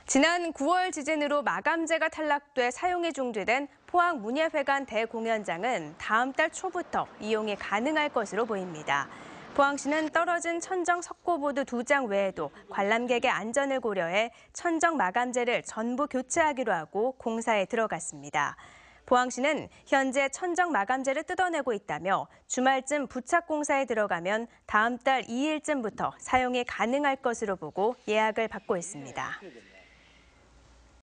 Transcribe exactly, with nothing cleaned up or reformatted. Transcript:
지난 구월 지진으로 마감재가 탈락돼 사용이 중지된 포항문예회관 대공연장은 다음 달 초부터 이용이 가능할 것으로 보입니다. 포항시는 떨어진 천정 석고보드 두 장 외에도 관람객의 안전을 고려해 천정 마감재를 전부 교체하기로 하고 공사에 들어갔습니다. 포항시는 현재 천정 마감재를 뜯어내고 있다며 주말쯤 부착 공사에 들어가면 다음 달 이 일쯤부터 사용이 가능할 것으로 보고 예약을 받고 있습니다.